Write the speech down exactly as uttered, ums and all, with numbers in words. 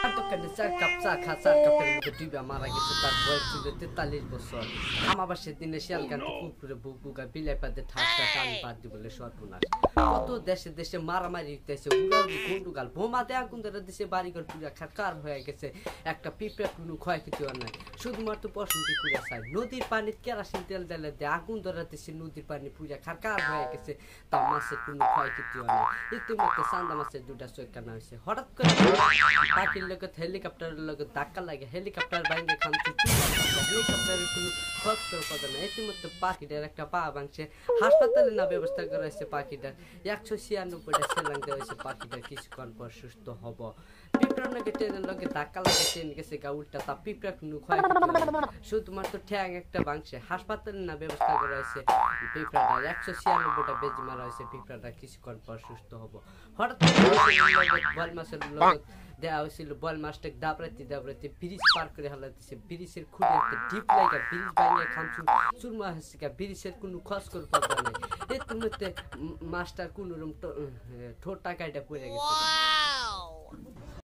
কাপচা খাচা কাপের মধ্যে ডুবে মারা গেছে তার বয়স ছিল তেতাল্লিশ বছর আমাবাসের দিনে শিয়াল গানতে পুকুরে বুকুকা বিলাই পাতে ঠাসটা কান পাত বলে সর্বনাশ কত দেশে দেশে মারামারি হইতেছে উড়াউড়ি গুন্ডুগাল বোমাতে আগুন ধরে দেশে বাড়িঘর পুরা খাকার হয়ে গেছে একটা পিঁপড়া কোনো ক্ষয়ক্ষতি হয় নাই শুধুমাত্র বসন্তি পুরা চাই নদীর পানি কেরাসিন তেল দিলে দিয়ে আগুন ধরে দেশে নদীর পানি পুরা খাকার হয়ে গেছে তা মাছের কোনো ক্ষয়ক্ষতি হয় না ইতিমধ্যে চান্দা মাছের দুটা চৈকানা হয়েছে হঠাৎ করে পাখির লোকের হেলিকপ্টারের লোকের ধাক্কা লাগে হেলিকপ্টার বাইরে খামছে হেলিকপ্টারের কোনো খরচ কথা না ইতিমধ্যে পাখিটার একটা পা ভাঙছে হাসপাতালে না ব্যবস্থা করা হয়েছে পাখিটার একশো ছিয়ানব্বইটা সেলাং দেওয়া হয়েছে পাখিটার কিছুক্ষণ পর সুস্থ হব পিঁপড়া নাকি ট্রেনের লোকে ধাক্কা লাগে ট্রেন গেছে গা উল্টা তা পিঁপড়া কোনো ক্ষয় শুধুমাত্র ঠ্যাং একটা ভাঙছে হাসপাতালে না ব্যবস্থা করা হয়েছে পিঁপড়াটার একশো ছিয়ানব্বইটা বেজি মারা হয়েছে পিঁপড়াটা কিছুক্ষণ পর সুস্থ হব হঠাৎ বল মাছের লোক দেওয়া হয়েছিল বল মাছটাকে দাবড়াইতে দাবড়াইতে ব্রিজ পার করে হালাইতেছে ব্রিজের খুঁড়ে একটা ডিপ লাগা ব্রিজ বাইরে খামছু চুরমা হচ্ছে ব্রিজের কোনো খরচ করে পাবা নাই এর মধ্যে মাছটার কোনো রকম ঠোঁট টাকাটা পড়ে গেছে